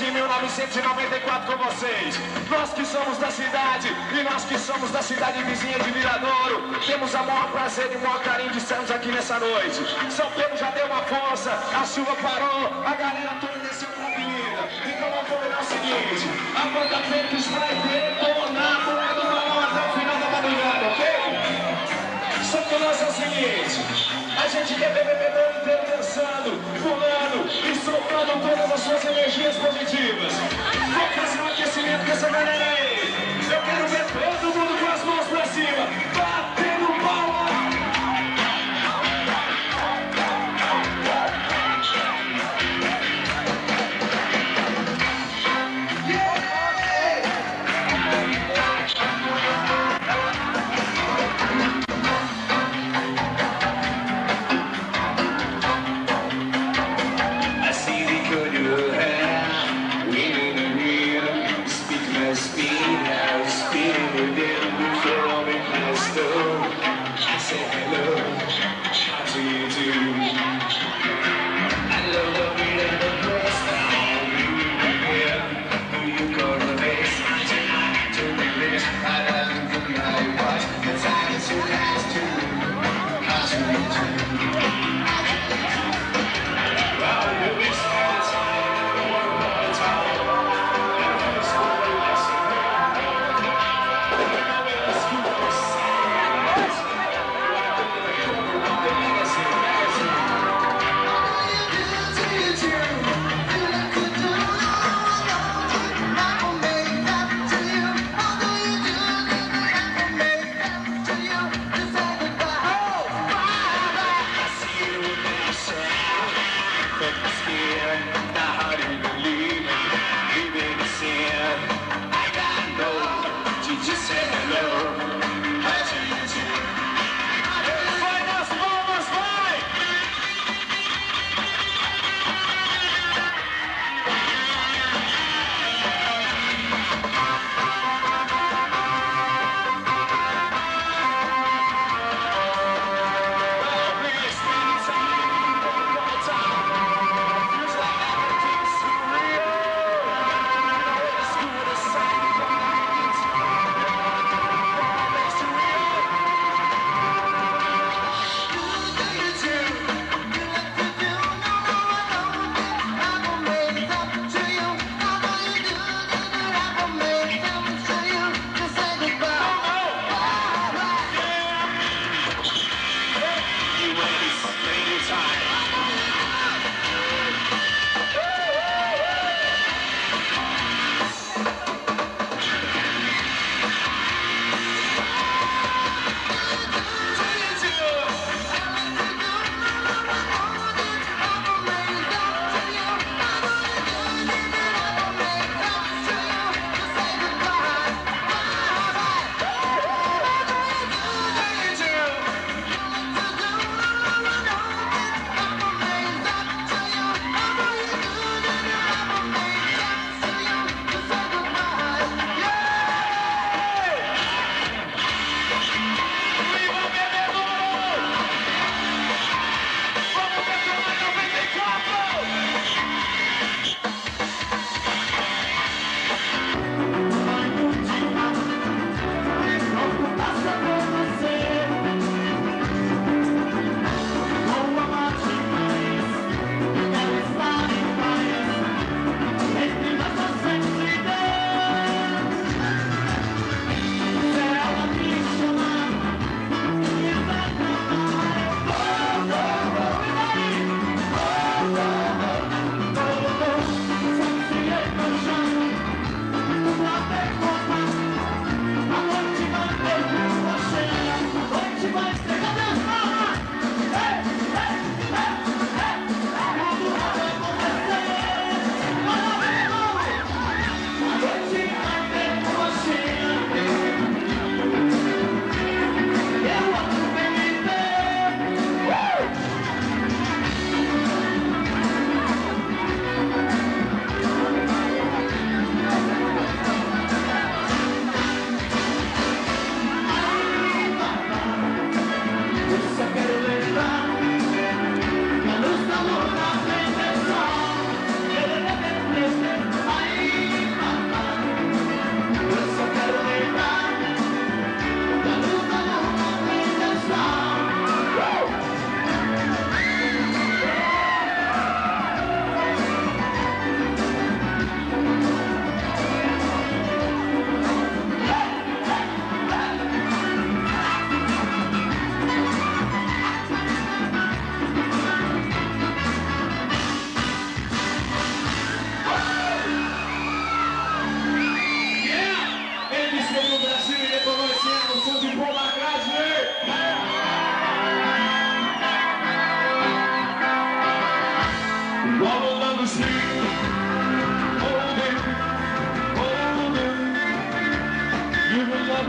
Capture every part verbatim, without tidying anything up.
desde mil novecentos e noventa e quatro com vocês. Nós que somos da cidade e nós que somos da cidade vizinha de Viradouro, temos a maior prazer e o maior carinho de estarmos aqui nessa noite. São Pedro já deu uma força, a chuva parou, a galera toda desceu com comida. Então vamos combinar o seguinte: a banda Fênix vai detonar a porra do balão até o final da madrugada, ok? Só que o lance é o seguinte: a gente quer ver o bebê inteiro dançando, pulando e soltando todas as suas energias positivas. Vamos fazer um aquecimento com essa galera aí. Eu quero ver todo mundo com as mãos pra cima, batendo palma.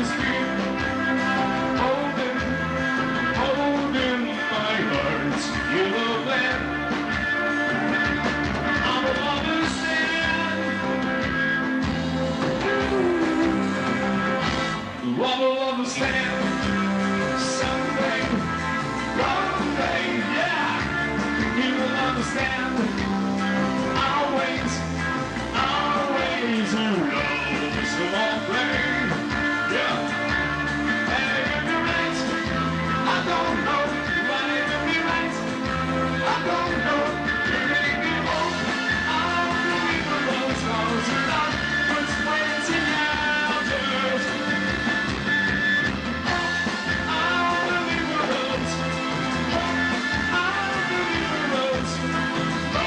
his feet, holding, holding my heart's yellow land. I will understand. I will understand. Someday, one day, yeah, you will understand. Always, always, always the one thing, yeah. And it will be right. I don't know when it will be right. I don't know. You make me hope. I'll believe the road goes without puts twenty elders. I'll believe the roads. I'll believe the roads.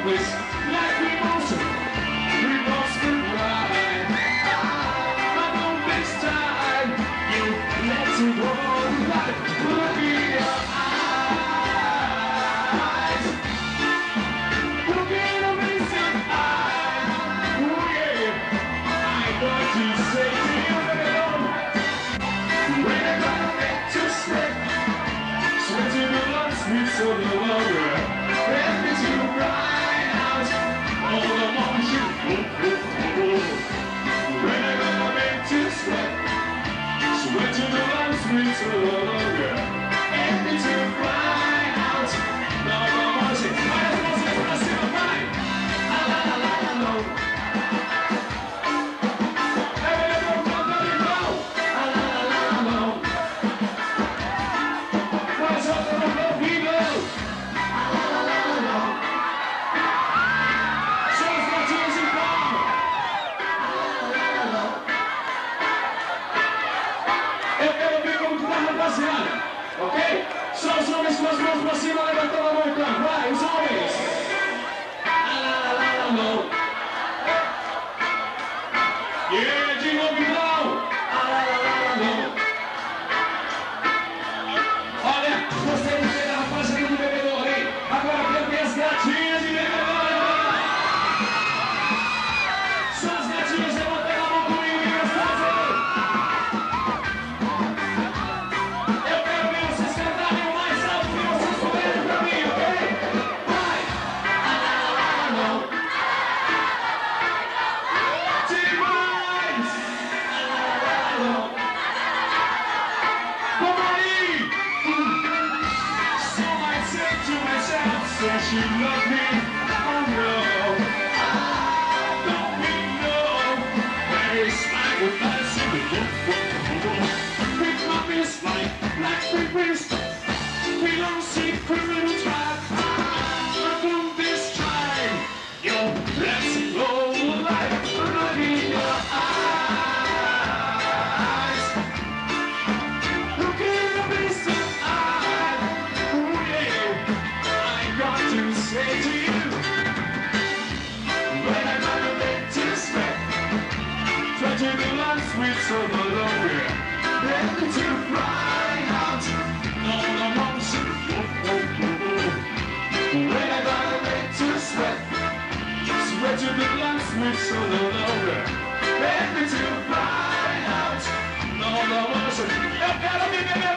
hopeless, like we most, we most could ride. But on this time, you let it go. Like, look in your eyes. Look in the recent eyes. Oh yeah, I got to say to you, when I gotta make to slip, sweat to the lungs, sweet so the longer. Let me to cry out, all the motion. When I gotta make to sweat, sweat to the lungs, sweet so the longer. Let me to cry out, all the motion. I just want to say what I see my mind. La la la la la la. Ok? Só os homens com as mãos pra cima, levantando a mão, então. Vai, os homens! Yeah, de novo, então! Olha, gostei de ver a rapaziada do bebedor, hein? Agora quero ver as gatinhas de bebedor, hein? Só as gatinhas levantando a mão comigo, hein, gostoso? Says she loved me, oh no, I don't mean no. Very slight with us in the book. Big puppies like black big wings. We don't see criminal tribe. But on this time, your blessing flow like blood in your eyes. Look in the beast of eye. Oh yeah. To say to you, when I gotta make to sweat, try to be lunch with so no longer, ready to fly out, no no motion. When I gotta make to sweat, sweat to be lunch with so no longer, ready to fly out, no no motion. Eu quero me beber.